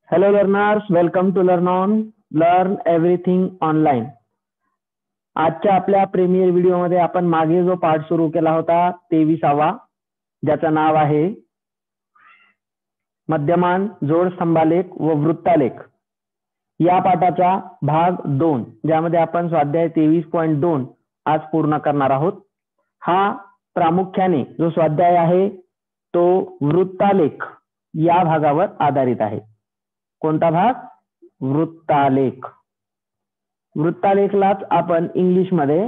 Hello learners, welcome to Learn Everything Online. आजच्या आपल्या premier व्हिडिओमध्ये आपण मागे जो पाठ सुरू केला होता 23वा, ज्याचं नाव आहे मध्यमान, जोड स्तंभालेख व वृत्तालेख, या पाठाचा भाग 2, ज्यामध्ये आपण स्वाध्याय 23.2 आज पूर्ण करणार आहोत. हा प्रामुख्याने जो स्वाध्याय आहे तो वृत्तालेख या भागावर आधारित आहे. कोणता भाग? वृत्तालेख. वृत्तालेखलाच आपण इंग्लिश मध्ये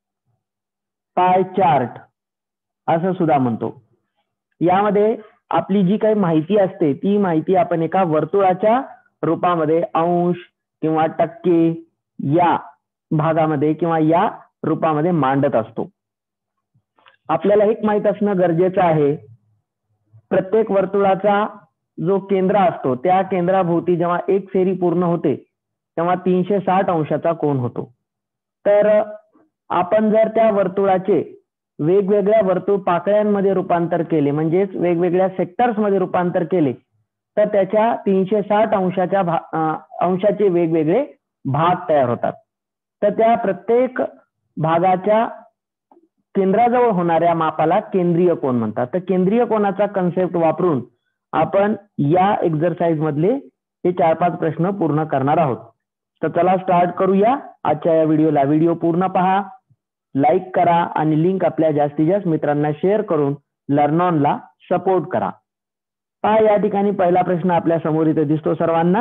पाय चार्ट असं सुद्धा म्हणतो. यामध्ये आपली जी काही माहिती असते ती माहिती आपण एका वर्तुळाच्या रूपामध्ये अंश किंवा टक्के या भागामध्ये किंवा या रूपामध्ये मांडत असतो. आपल्याला एक माहित असणं गरजेचं आहे, प्रत्येक वर्तुळाचा जो केंद्र असतो त्या केंद्राभोवती जेव्हा एक फेरी पूर्ण होते तेव्हा 360 अंशाचा कोन होतो. तर आपण जर त्या वर्तुळाचे वेगवेगळ्या वर्तुळ पाकळ्यांमध्ये रूपांतर केले, म्हणजेच वेगवेगळ्या सेक्टर्स मध्ये रूपांतर केले, तर त्याच्या 360 अंशाचे वेगवेगळे भाग तयार होतात. तर त्या प्रत्येक भागाच्या केंद्राजवळ होणाऱ्या मापाला केंद्रीय कोन म्हणतात. तर केंद्रीय कोनाचा कन्सेप्ट वापरून आपण या एक्सरसाइज मधले हे 4-5 प्रश्न पूर्ण करणार आहोत. तर चला स्टार्ट करूया आजच्या या व्हिडिओला. व्हिडिओ पूर्ण पहा, लाईक करा आणि लिंक आपल्या जास्तीत जास्त मित्रांना शेअर करून लर्नॉनला सपोर्ट करा. पहा, या ठिकाणी पहिला प्रश्न आपल्या समोर इथे दिसतो सर्वांना.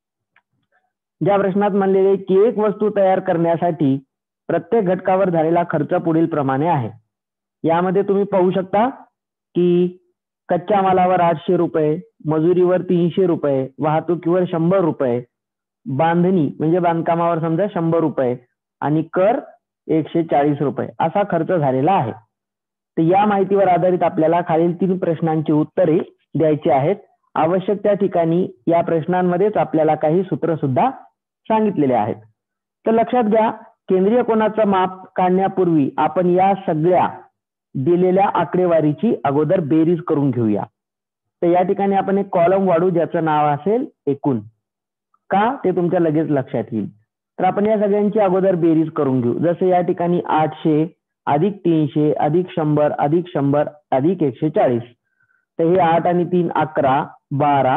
ज्या प्रश्नात म्हणलेले की एक वस्तू तयार करण्यासाठी प्रत्येक घटकावर झालेला खर्च पुढील प्रमाणे आहे. यामध्ये तुम्ही पाहू शकता की कच्च्या मालावर 800 रुपये, मजुरीवर 300 रुपये, वाहतुकीवर 100 रुपये, बांधणी म्हणजे बांधकामावर समजा 100 रुपये आणि कर 140 रुपये असा खर्च झालेला आहे. तर या माहितीवर आधारित आपल्याला खालील 3 प्रश्नांची उत्तरे द्यायची आहेत. आवश्यक त्या ठिकाणी या प्रश्नांमध्येच आपल्याला काही सूत्र सुद्धा सांगितलेले आहेत. तर लक्षात घ्या, केंद्रीय कोनाचं माप काढण्यापूर्वी आपण या सगळ्या दिलेल्या आकडेवारीची अगोदर बेरीज करून घेऊया. तर या ठिकाणी आपण एक कॉलम वाढू ज्याचं नाव असेल एकूण. का ते तुमच्या लगेच लक्षात येईल. तर आपण या सगळ्यांची अगोदर बेरीज करून घेऊ. जसे या ठिकाणी 800 अधिक 300 अधिक 100 अधिक 100 अधिक 140. तर हे 8 आणि 3 11, 12,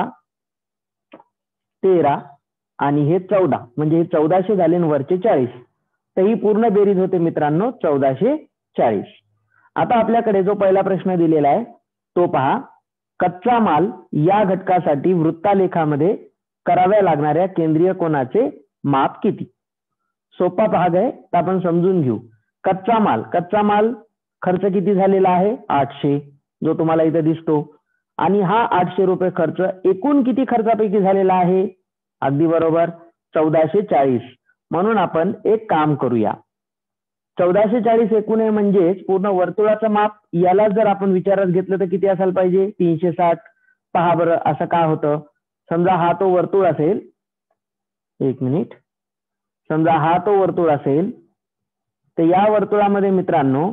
13 आणि हे 14, म्हणजे हे 1400 झाले आणि वरचे 40. तर ही पूर्ण बेरीज होते मित्रांनो 1440. आता आपल्याकडे जो पहिला प्रश्न दिलेला आहे तो पहा. कच्चा माल या घटकासाठी वृत्तालेखामध्ये कराव्या लागणाऱ्या केंद्रीय कोनाचे माप किती? सोपा भाग आहे, तर आपण समजून घेऊ. कच्चा माल खर्च किती झालेला आहे? 800, जो तुम्हाला इथे दिसतो. आणि हा 800 रुपये खर्च एकूण किती खर्चापैकी झालेला आहे? अगदी बरोबर, 1440. म्हणून आपण एक काम करूया, 1440 एकूण आहे म्हणजेच पूर्ण वर्तुळाचं माप. याला जर आपण विचारात घेतलं तर किती असायला पाहिजे? 360. पहा बरं असं का होतं. समजा हा तो वर्तुळ असेल, एक मिनिट, समजा हा तो वर्तुळ असेल, तर या वर्तुळामध्ये मित्रांनो,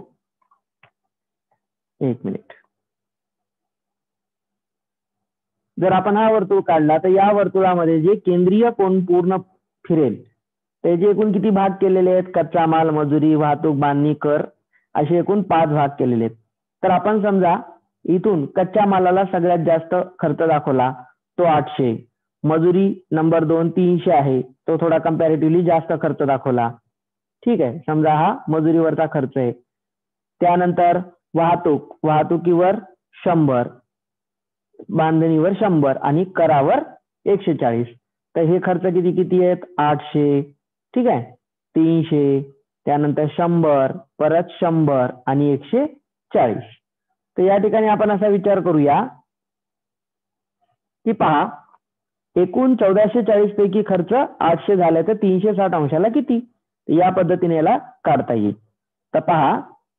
एक मिनिट, जर आपण हा वर्तुळ काढला तर या वर्तुळामध्ये जे केंद्रीय कोन पूर्ण फिरेल त्याचे एकूण किती भाग केलेले आहेत? कच्चा माल, मजुरी, वाहतूक, बांधणी, कर असे एकूण 5 भाग केलेले आहेत. तर आपण समजा इथून कच्च्या मालाला सगळ्यात जास्त खर्च दाखवला, तो 800. मजुरी नंबर 2 300 आहे, तो थोडा कम्पॅरेटिव्हली जास्त खर्च दाखवला. ठीक आहे, समजा हा मजुरीवरचा खर्च आहे. त्यानंतर वाहतुकीवर 100, बांधणीवर 100 आणि करावर 140. तर हे खर्च किती आहेत? 800, ठीक आहे, 300, त्यानंतर 100, परत 100 आणि 140. तर या ठिकाणी आपण असा विचार करूया की पहा, एकूण 1440 पैकी खर्च 800 झाला तर 360 अंशाला किती? या पद्धतीने याला काढता येईल. तर पहा,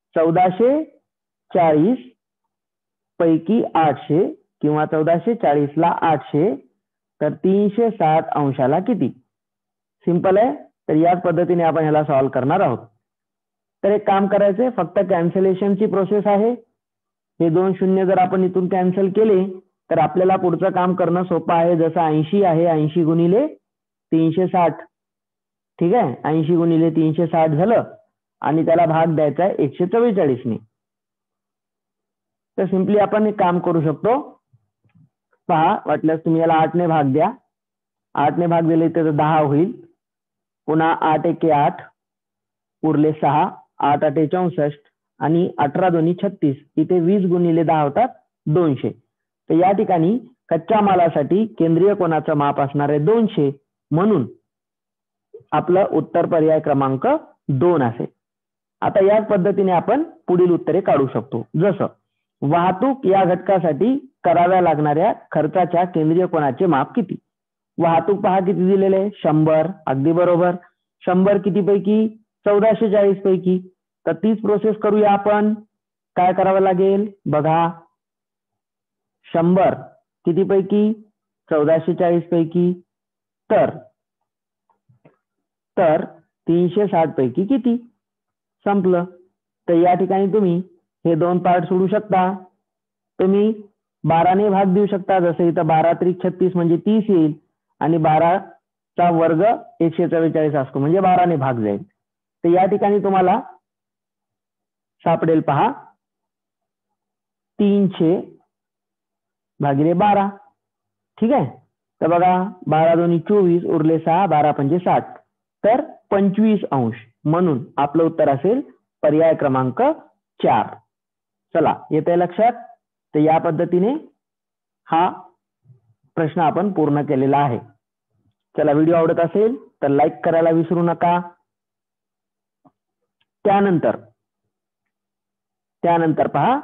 1440 पैकी 800 किंवा 1440 ला 800 तर 360 अंशाला किती? सिंपल आहे. तर याच पद्धतीने आपण ह्याला सॉल्व्ह करणार आहोत. तर एक काम करायचंय, फक्त कॅन्सलेशनची प्रोसेस आहे. हे 2 शून्य जर आपण इथून कॅन्सल केले तर आपल्याला पुढचं काम करणं सोपं आहे. जसं 80 आहे, 80 गुणिले 360, ठीक आहे. 80 गुणिले 360 झालं आणि त्याला भाग द्यायचा आहे 144 ने. तर सिम्पली आपण एक काम करू शकतो. पहा, वाटल्यास तुम्ही याला 8 ने भाग द्या. 8 ने भाग दिले तर 10 होईल. पुन्हा 8 एके 8, उरले 6, 8 8 64 आणि 18 दोन्ही 36. इथे 20 गुणिले 10 होतात 200. तर या ठिकाणी कच्च्या मालासाठी केंद्रीय कोनाचं माप असणार आहे 200, म्हणून आपलं उत्तर पर्याय क्रमांक 2 असेल. आता याच पद्धतीने आपण पुढील उत्तरे काढू शकतो. जसं वाहतूक या घटकासाठी कराव्या लागणाऱ्या खर्चाच्या केंद्रीय कोनाचे माप किती. वाहतूक पहा किती दिलेले आहे, 100. अगदी बरोबर. 100 किती पैकी, 1440 पैकी. तर तीच प्रोसेस करूया आपण. काय करावं लागेल बघा, 100 किती पैकी, 1440 पैकी. तर 360 पैकी किती, संपलं. तर या ठिकाणी तुम्ही हे 2 पार्ट सोडू शकता. तुम्ही 12 ने भाग देऊ शकता. जसं इथं 12 त्रिक 36 म्हणजे 30 येईल आणि 12चा वर्ग 144 असतो म्हणजे 12 ने भाग जाईल. तर या ठिकाणी तुम्हाला सापडेल पहा 300 भागिले 12. ठीक आहे. तर बघा 12 दोन्ही 24, उरले 6, 12 पंचे 60. तर 25 अंश, म्हणून आपलं उत्तर असेल पर्याय क्रमांक 4. चला, येते लक्षात. तर या पद्धतीने हा प्रश्न आपण पूर्ण केलेला आहे. चला, व्हिडिओ आवडत असेल तर लाईक करायला विसरू नका. त्यानंतर पहा,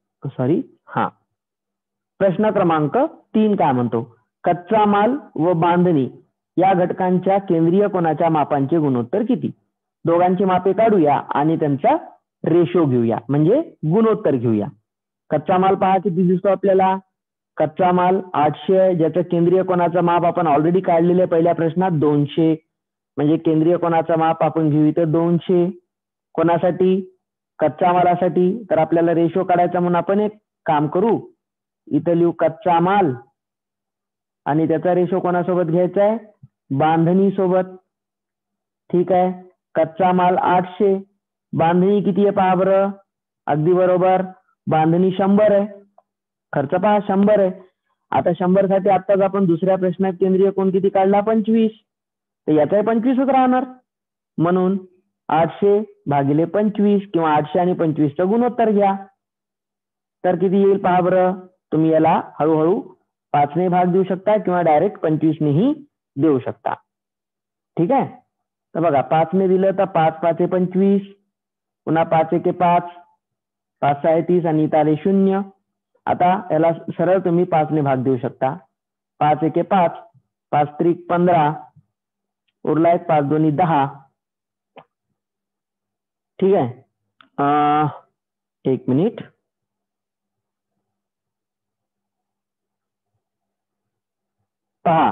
प्रश्न क्रमांक 3 काय म्हणतो, कच्चा माल व बांधणी या घटकांच्या केंद्रीय कोनाच्या मापांचे गुणोत्तर किती. दोघांची मापे काढूया आणि त्यांचा रेशो घेऊया, म्हणजे गुणोत्तर घेऊया. कच्चा माल पहा किती दिसतो आपल्याला. कच्चा माल 800, ज्याचं केंद्रीय कोनाचं माप आपण ऑलरेडी काढलेले पहिल्या प्रश्नात 200, म्हणजे केंद्रीय कोनाचं माप आपण घेऊ इथं 200. कोणासाठी, कच्च्या मालासाठी. तर आपल्याला रेशो काढायचा, म्हणून आपण एक काम करू, इथं लिहू कच्चा माल आणि त्याचा रेशो कोणासोबत घ्यायचा आहे, बांधणी सोबत. ठीक आहे. कच्चा माल 800, बांधणी किती आहे पहा बरं. अगदी बरोबर, बांधणी 100 आहे. खर्च पहा 100 आहे. आता 100 साठी आत्ताच आपण दुसऱ्या प्रश्नात केंद्रीय कोन किती काढला, 25. तर याचाही 25च राहणार, म्हणून 800 भागिले 25 किंवा 800 आणि 25चं गुणोत्तर घ्या. तर किती येईल पहा बरं. तुम्ही याला हळूहळू 5 ने भाग देऊ शकता किंवा डायरेक्ट 25 नेही देऊ शकता. ठीक आहे. तर बघा 5 ने दिलं तर 5 5 25, पुन्हा 5 1 5, 5 6 30 आणि इथं आले 0. आता याला सरळ तुम्ही 5 ने भाग देऊ शकता. 5 1 5, 5 त्रिक 15, उरला एक 5 दोन्ही 10. ठीक आहे. 1 मिनिट. पहा,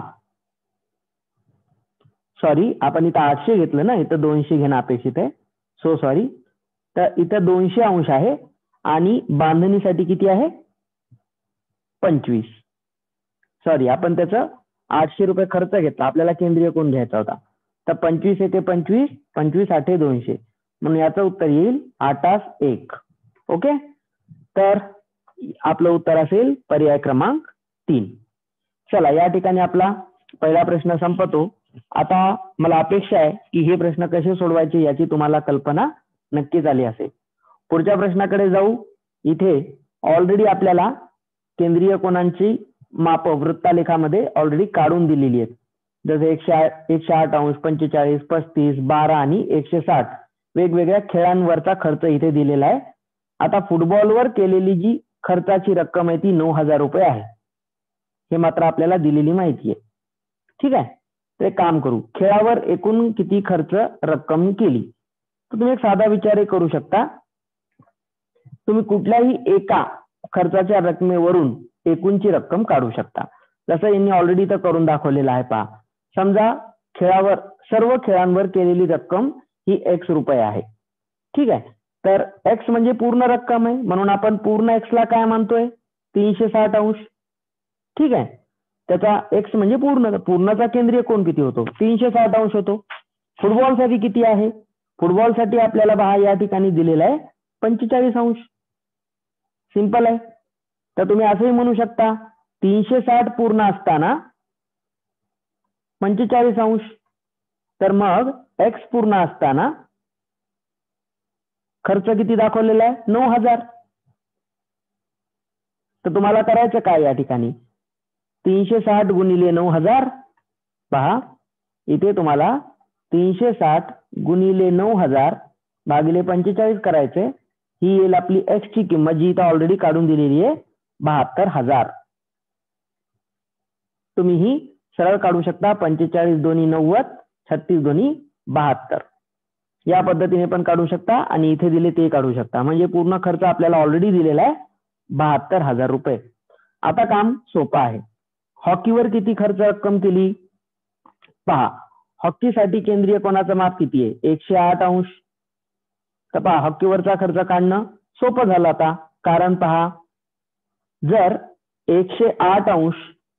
सॉरी, आपण इथं 800 घेतलं ना, इथं 200 घेणं अपेक्षित आहे. So sorry. तर इथं 200 अंश आहे आणि बांधणीसाठी किती आहे, 25. सॉरी, आपण त्याचं 800 रुपये खर्च घेतला, आपल्याला केंद्रीय कोन घ्यायचा होता. तर 25 येते 25, 25 8 200, म्हणून याचं उत्तर येईल 8 1. ओके. तर आपलं उत्तर असेल पर्याय क्रमांक 3. चला, या ठिकाणी आपला पहिला प्रश्न संपतो. आता मला अपेक्षा आहे की हे प्रश्न कसे सोडवायचे याची तुम्हाला कल्पना नक्कीच आली असेल. पुढच्या प्रश्नाकडे जाऊ. इथे ऑलरेडी आपल्याला केंद्रीय कोनांची माप वृत्तालेखामध्ये ऑलरेडी काढून दिलेली आहेत. जसे 108 अंश, 45, 35, 12 आणि 160 वेगवेगळ्या खेळांवरचा खर्च इथे दिलेला आहे. आता फुटबॉलवर केलेली जी खर्चाची रक्कम आहे ती 9000 रुपये आहे, हे मात्र आपल्याला दिलेली माहिती आहे. ठीक आहे. तर एक काम करू, खेळावर एकूण किती खर्च रक्कम केली. तर तुम्ही एक साधा विचार करू शकता. तुम्ही कुठल्याही एका खर्चाच्या रकमेवरून एकूणची रक्कम काढू शकता. जसं यांनी ऑलरेडी इथं करून दाखवलेलं आहे पहा. समजा खेळावर, सर्व खेळांवर केलेली रक्कम ही x रुपये आहे. ठीक आहे. तर x म्हणजे पूर्ण रक्कम आहे, म्हणून आपण पूर्ण x ला काय मानतोय, 360 अंश. ठीक आहे. त्याचा एक्स म्हणजे पूर्णचा केंद्रीय कोन किती होतो? 360 अंश होतो. फुटबॉलसाठी किती आहे? फुटबॉलसाठी आपल्याला पहा या ठिकाणी दिलेला आहे 45 अंश. सिंपल आहे. तर तुम्ही असंही म्हणू शकता 360 पूर्ण असताना 45 अंश. तर मग एक्स पूर्ण असताना खर्च किती दाखवलेला आहे? 9000. तर तुम्हाला करायचं काय या ठिकाणी? 360 गुणिले 9000. पहा इथे तुम्हाला 360 गुणिले 9000 भागिले 45 करायचे. ही येईल आपली एक्स ची किंमत, जी इथं ऑलरेडी काढून दिलेली आहे 72000. तुम्ही ही सरळ काढू शकता. 45 दोन्ही 90, 36 दोन्ही 72. या पद्धतीने पण काढू शकता आणि इथे दिले ते काढू शकता. म्हणजे पूर्ण खर्च आपल्याला ऑलरेडी दिलेला आहे 72000 रुपये. आता काम सोपं आहे. हॉकीवर किती खर्च रक्कम केली? पहा हॉकीसाठी केंद्रीय कोनाचं माप किती आहे? 108 अंश. तर पहा हॉकीवरचा खर्च काढणं सोपं झालं आता. कारण पहा जर 108 अंश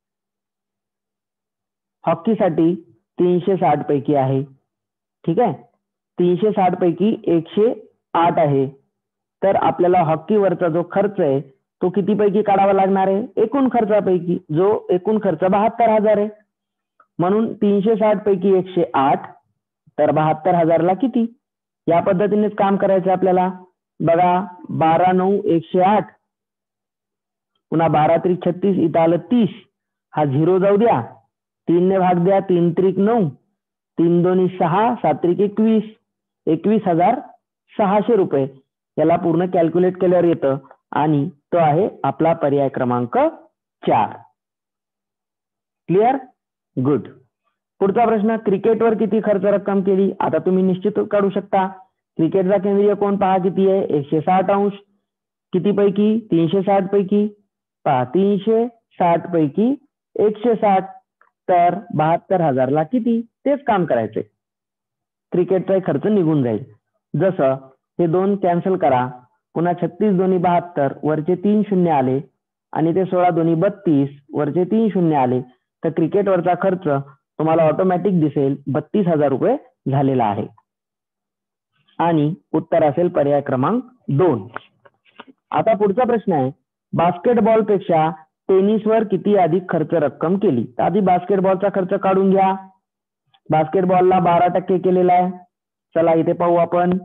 हॉकीसाठी 360 पैकी आहे, ठीक आहे, 360 पैकी 108 आहे, तर आपल्याला हॉकीवरचा जो खर्च आहे तो किती पैकी काढावा लागणार आहे? एकूण खर्चापैकी, जो एकूण खर्च 72000 आहे. म्हणून 360 पैकी 108, तर 72000 ला किती? या पद्धतीनेच काम करायचं आपल्याला. बघा 12 9 108, पुन्हा 12 त्रिक 36, इथं आलं 30. हा 0 जाऊ द्या, 3 ने भाग द्या, 3 त्रिक 9, 3 दोन्ही 6, 7 त्रिक 21, 21600 रुपये. याला पूर्ण कॅल्क्युलेट केल्यावर येतं आणि तो आहे आपला पर्याय क्रमांक 4. क्लिअर? गुड. पुढचा प्रश्न, क्रिकेटवर किती खर्च रक्कम केली? आता तुम्ही निश्चित काढू शकता. क्रिकेटचा केंद्रीय कोन पहा किती आहे? 160 अंश. किती पैकी? 360 पैकी. पहा 360 पैकी 160, तर 72000 ला किती? तेच काम करायचंय. क्रिकेटचा खर्च निघून जाईल. जसं हे 2 कॅन्सल करा, पुन्हा 36 दोन्ही 72, वरचे 3 शून्य आले, आणि ते 16 दोन्ही 32, वरचे 3 शून्य आले, तर क्रिकेटवरचा खर्च तुम्हाला ऑटोमॅटिक दिसेल 32000 रुपये झालेला आहे. आणि उत्तर असेल पर्याय क्रमांक 2. आता पुढचा प्रश्न आहे, बास्केटबॉल पेक्षा टेनिसवर किती अधिक खर्च रक्कम केली? तर आधी बास्केटबॉलचा खर्च काढून घ्या. बास्केटबॉलला 12% केलेला आहे. चला इथे पाहू आपण.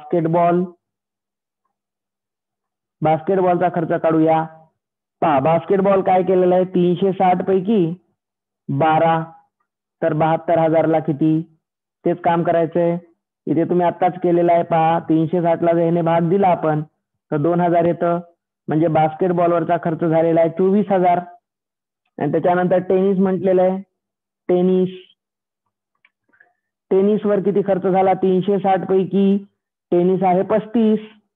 बास्केटबॉलचा खर्च काढूया. पहा बास्केटबॉल काय केलेला आहे? 360 पैकी 12, तर 72000 ला किती? तेच काम करायचंय. इथे तुम्ही आत्ताच केलेलं आहे. पहा 360 ला ह्याने भाग दिला आपण, तर 2000 येतं. म्हणजे बास्केटबॉलवरचा खर्च झालेला आहे 24000. आणि त्याच्यानंतर टेनिस म्हटलेलं आहे. टेनिसवर किती खर्च झाला? 360 पैकी टेनिस आहे 35,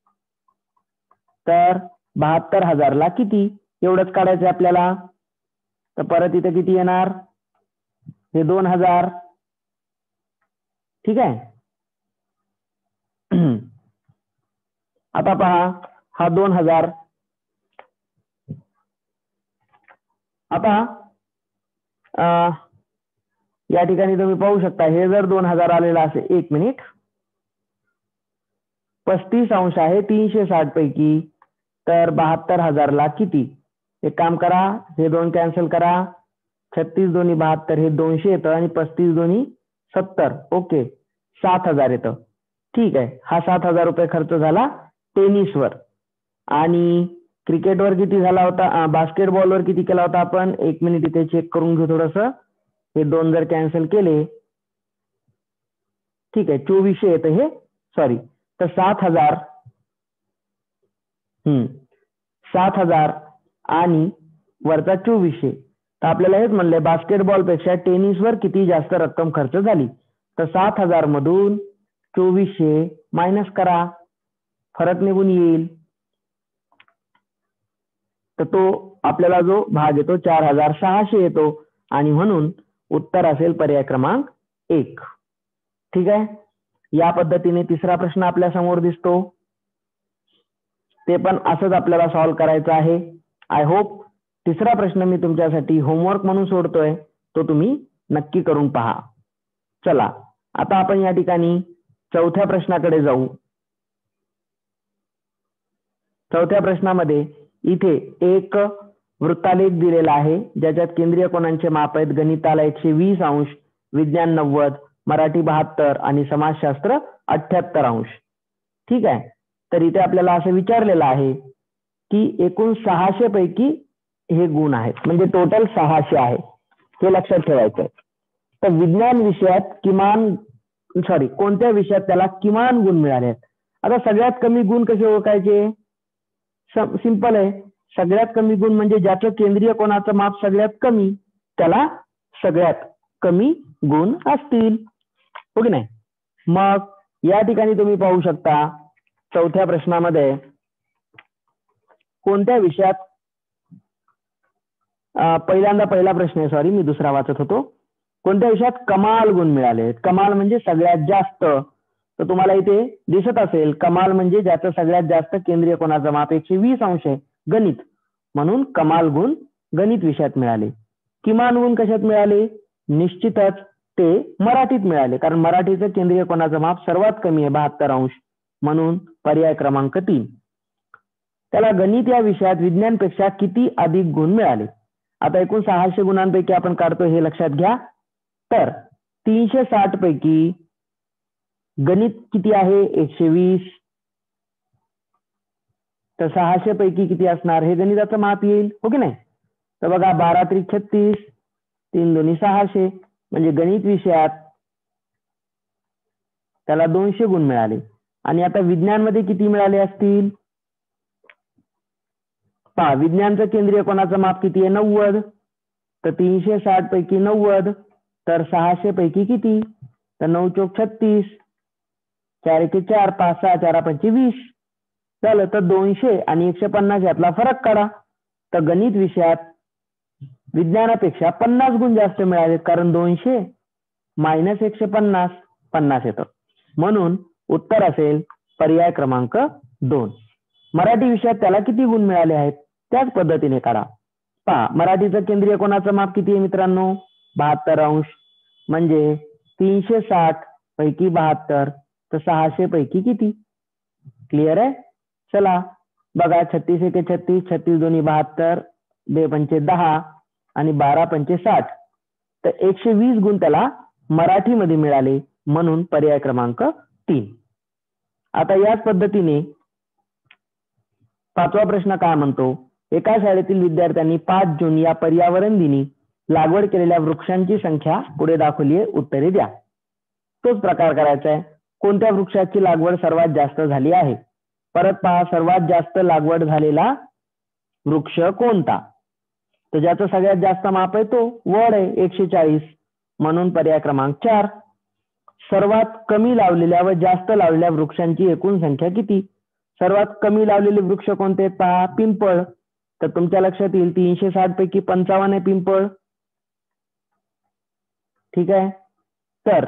तर 72000 ला किती? एवढंच काढायचं आपल्याला. तर परत इथे किती येणार? हे 2000. ठीक आहे. आता पहा हा 2000. आता या ठिकाणी तुम्ही पाहू शकता, हे जर 2000 आलेला असेल, 1 मिनिट, 35 अंश आहे 360 पैकी, तर 72000 ला किती? एक काम करा, हे 2 कॅन्सल करा, 36 दोन्ही 72, हे 200 येतं, आणि 35 दोन्ही 70. ओके, 7000 येतं. ठीक आहे. हा 7000 रुपये खर्च झाला टेनिसवर. आणि क्रिकेटवर किती झाला होता? बास्केटबॉलवर किती केला होता आपण? 1 मिनिट इथे चेक करून घेऊ थोडस. हे 2 जर कॅन्सल केले, ठीक आहे, 2400 येतं हे, सॉरी, तर 7000 आणि वरचा 2400. तर आपल्याला हेच म्हणलंय, बास्केटबॉल पेक्षा टेनिसवर किती जास्त रक्कम खर्च झाली? तर 7000 मधून 2400 मायनस करा, फरक निघून येईल. तर तो आपल्याला जो भाग येतो 4600 येतो, आणि म्हणून उत्तर असेल पर्याय क्रमांक 1. ठीक आहे. या पद्धतीने तिसरा प्रश्न आपल्या समोर दिसतो. ते पण असंच आपल्याला सॉल्व्ह करायचं आहे. आय होप तिसरा प्रश्न मी तुमच्यासाठी होमवर्क म्हणून सोडतोय, तो तुम्ही नक्की करून पहा. चला आता आपण या ठिकाणी चौथ्या प्रश्नाकडे जाऊ. चौथ्या प्रश्नामध्ये इथे एक वृत्तालेख दिलेला आहे, ज्याच्यात केंद्रीय कोनांचे माप आहेत. गणिताला 120 अंश, विज्ञान 90, मराठी 72 आणि समाजशास्त्र 78 अंश. ठीक आहे. तर इथे आपल्याला असं विचारलेलं आहे की एकूण 600 पैकी हे गुण आहेत, म्हणजे टोटल 600 आहे, हे लक्षात ठेवायचं आहे. तर विज्ञान विषयात कोणत्या विषयात त्याला किमान गुण मिळाले आहेत. आता सगळ्यात कमी गुण कसे ओळखायचे? सिंपल आहे. सगळ्यात कमी गुण म्हणजे ज्याचं केंद्रीय कोनाचं माप सगळ्यात कमी, त्याला सगळ्यात कमी गुण असतील, हो की नाही. मग या ठिकाणी तुम्ही पाहू शकता चौथ्या प्रश्नामध्ये कोणत्या विषयात पहिला प्रश्न आहे, सॉरी मी दुसरा वाचत होतो. कोणत्या विषयात कमाल गुण मिळाले? कमाल म्हणजे सगळ्यात जास्त. तर तुम्हाला इथे दिसत असेल, कमाल म्हणजे ज्याचं सगळ्यात जास्त केंद्रीय कोनाचं माप 120 अंश आहे, गणित, म्हणून कमाल गुण गणित विषयात मिळाले. किमान गुण कशात मिळाले? निश्चितच ते मराठीत मिळाले, कारण मराठीचं केंद्रीय कोनाचं माप सर्वात कमी आहे 72 अंश, म्हणून पर्याय क्रमांक 3. त्याला गणित या विषयात विज्ञानपेक्षा किती अधिक गुण मिळाले? आता एकूण 600 गुणांपैकी आपण काढतो, हे लक्षात घ्या. तर 360 पैकी गणित किती आहे? 120. तर 600 पैकी किती असणार? हे गणिताचं माप येईल, हो की नाही. तर बघा 12 त्रिक 36, 3 दोन्ही 600, म्हणजे गणित विषयात त्याला 200 गुण मिळाले. आणि आता विज्ञानमध्ये किती मिळाले असतील? पहा, विज्ञानचं केंद्रीय कोनाचं माप किती आहे? 90. तर 360 पैकी 90, तर 600 पैकी किती? तर 9 चौक 36, 4 एके 4, 5 6, 4 पंचे 20 झालं. तर 200 आणि 150 यातला फरक काढा. तर गणित विषयात विज्ञानापेक्षा 50 गुण जास्त मिळाले, कारण 200 मायनस 150 50 येतं, म्हणून उत्तर असेल पर्याय क्रमांक 2. मराठी विषयात त्याला किती गुण मिळाले आहेत? त्याच पद्धतीने काढा. पहा, मराठीचं केंद्रीय कोनाचं माप किती आहे मित्रांनो? 72 अंश, म्हणजे 360 पैकी 72, तर 600 पैकी किती? क्लिअर आहे. चला बघा, 36 एके 36, 36 दोन्ही 72, 2 पंचे 10 आणि 12 पंचे 60, तर 120 गुण त्याला मराठीमध्ये मिळाले, म्हणून पर्याय क्रमांक 3. आता याच पद्धतीने 5वा प्रश्न काय म्हणतो? एका शाळेतील विद्यार्थ्यांनी 5 जून या पर्यावरण दिनी लागवड केलेल्या वृक्षांची संख्या पुढे दाखवली आहे, उत्तरे द्या. तोच प्रकार करायचा आहे. कोणत्या वृक्षाची लागवड सर्वात जास्त झाली आहे? परत पहा, सर्वात जास्त लागवड झालेला वृक्ष कोणता? तर ज्याचं सगळ्यात जास्त माप आहे तो वड आहे, 140, म्हणून पर्याय क्रमांक 4. सर्वात कमी लावलेल्या व जास्त लावलेल्या वृक्षांची एकूण संख्या किती? सर्वात कमी लावलेले वृक्ष कोणते आहेत? पहा, पिंपळ. तर तुमच्या लक्षात येईल 360 पैकी 55 आहे पिंपळ. ठीक आहे. तर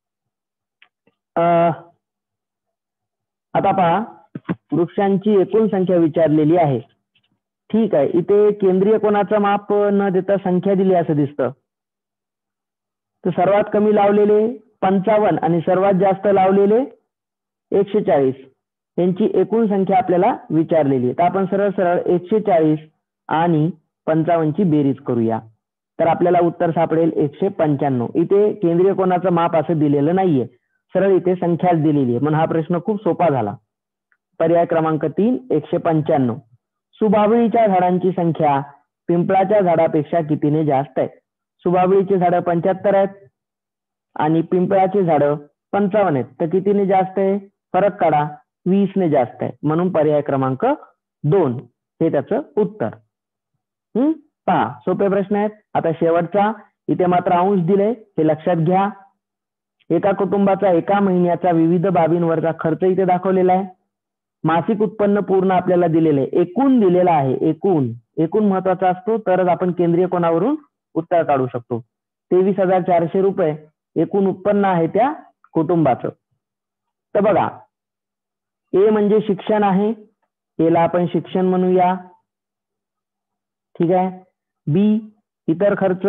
आता पहा, वृक्षांची एकूण संख्या विचारलेली आहे. ठीक आहे. इथे केंद्रीय कोनाचं माप न देता संख्या दिली असं दिसतं. तर सर्वात कमी लावलेले 55 आणि सर्वात जास्त लावलेले 140, यांची एकूण संख्या आपल्याला विचारलेली आहे. तर आपण सरळ सरळ 140 आणि 55 ची बेरीज करूया, तर आपल्याला उत्तर सापडेल 195. इथे केंद्रीय कोनाचं माप असं दिलेलं नाहीये, सरळ इथे संख्या दिलेली आहे, म्हणून हा प्रश्न खूप सोपा झाला. पर्याय क्रमांक 3, 195. सुबाबळीच्या झाडांची संख्या पिंपळाच्या झाडापेक्षा कितीने जास्त आहे? सुबाबळीची झाडं 75 आहेत आणि पिंपळाची झाडं 55 आहेत, तर कितीने जास्त आहे? फरक काढा, 20 ने जास्त आहे, म्हणून पर्याय क्रमांक 2 हे त्याचं उत्तर. पहा, सोपे प्रश्न आहेत. आता शेवटचा, इथे मात्र अंश दिले, हे लक्षात घ्या. एका कुटुंबाचा एका महिन्याचा विविध बाबींवरचा खर्च इथे दाखवलेला आहे. मासिक उत्पन्न पूर्ण आपल्याला दिलेले आहे, एकूण दिलेला आहे. एकूण महत्वाचा असतो, तरच आपण केंद्रीय कोनावरून उत्तर काढू शकतो. 23,400 रुपये एकूण उत्पन्न आहे त्या कुटुंबाचं. तर बघा, ए म्हणजे शिक्षण आहे, एला आपण शिक्षण म्हणूया. ठीक आहे. बी इतर खर्च,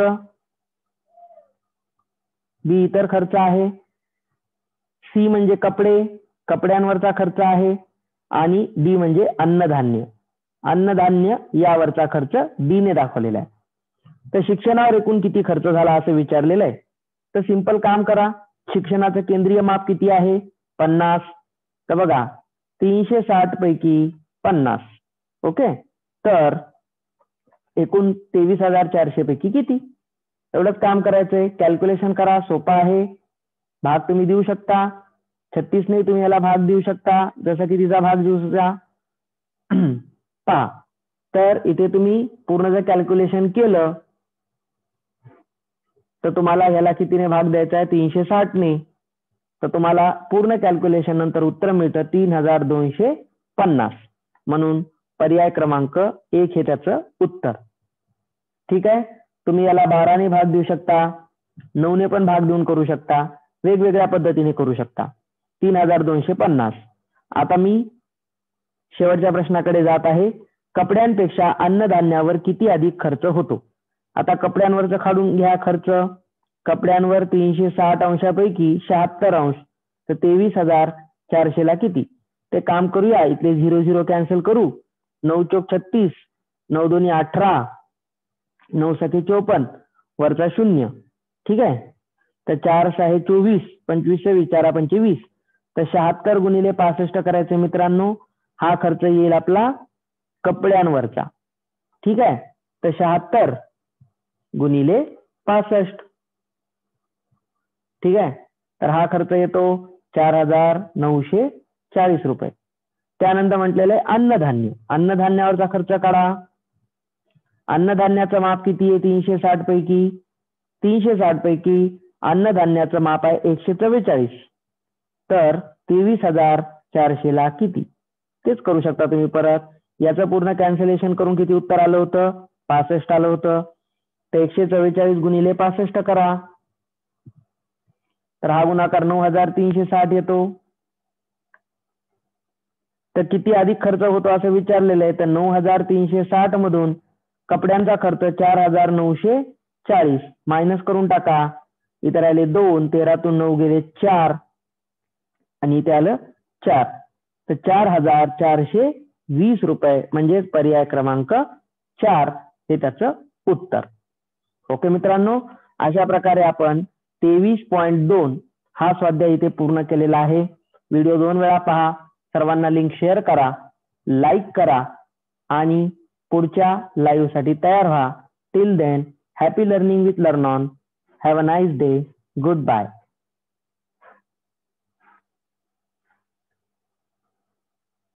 बी इतर खर्च आहे. सी म्हणजे कपडे, कपड्यांवरचा खर्च आहे. आणि डी म्हणजे अन्नधान्य, अन्नधान्य यावरचा खर्च डी ने दाखवलेला आहे. तर शिक्षणावर एकूण किती खर्च झाला असं विचारलेलं आहे. तर सिंपल काम करा, शिक्षणाचं केंद्रीय माप किती आहे 50. तर बघा 360 पैकी 50. ओके, तर एकूण 23,400 पैकी किती, एवढंच काम करायचंय. कॅल्क्युलेशन करा, सोपा आहे. भाग तुम्ही देऊ शकता, 36 ने तुम्ही याला भाग देऊ शकता, जसं की तिचा भाग देऊ शकता. पहा, तर इथे तुम्ही पूर्ण जर कॅल्क्युलेशन केलं तर तुम्हाला ह्याला कितीने भाग द्यायचा आहे 360 ने. तर तुम्हाला पूर्ण कॅल्क्युलेशन नंतर उत्तर मिळतं 3,250. म्हणून पर्याय क्रमांक 1 हे त्याचं उत्तर. ठीक आहे, तुम्ही याला 12 ने भाग देऊ शकता, 9 ने पण भाग देऊन करू शकता, वेगवेगळ्या पद्धतीने करू शकता. 3,250. आता मी शेवटच्या प्रश्नाकडे जात आहे. कपड्यांपेक्षा अन्नधान्यावर किती अधिक खर्च होतो. आता कपड्यांवरचं काढून घ्या खर्च. कपड्यांवर 360 अंशापैकी 76 अंश, तर 23,400 ला किती. ते काम करूया, इथले 0 0 कॅन्सल करू. 9 चोक 36, 9 दोन्ही 18, 9 सखे 54, वरचा 0. ठीक आहे, तर 4 6 24, 25 4 25, तर 76 गुणिले 65 करायचे मित्रांनो. हा खर्च येईल आपला कपड्यांवरचा. ठीक आहे, तर 76 गुणिले 65. ठीक आहे, तर हा खर्च येतो 4,940 रुपये. त्यानंतर म्हटलेलं आहे अन्नधान्य, अन्नधान्यावरचा खर्च काढा. अन्नधान्याचं माप किती आहे 360 पैकी, 360 पैकी अन्नधान्याचं माप आहे 144. तर 23,400 ला किती, तेच करू शकता तुम्ही परत. याचं पूर्ण कॅन्सलेशन करून किती उत्तर आलं होतं 65 आलं होतं. तर 144 गुणिले 65 करा, तर हा गुणाकार 9,360 येतो. तर किती अधिक खर्च होतो असं विचारलेलं आहे. तर 9,360 मधून कपड्यांचा खर्च 4,940 मायनस करून टाका. इथे राहिले 2, 13तून 9 गेले 4, आणि इथे आलं 4. तर 4,420 रुपये म्हणजेच पर्याय क्रमांक 4 हे त्याचं उत्तर. ओके मित्रांनो, अशा प्रकारे आपण 23.2 हा स्वाध्याय इथे पूर्ण केलेला आहे. व्हिडिओ 2 वेळा पहा, सर्वांना लिंक शेअर करा, लाईक करा आणि पुढच्या लाईव्ह साठी तयार व्हा. Till then, happy learning with Learn On. Have a nice day. Good bye.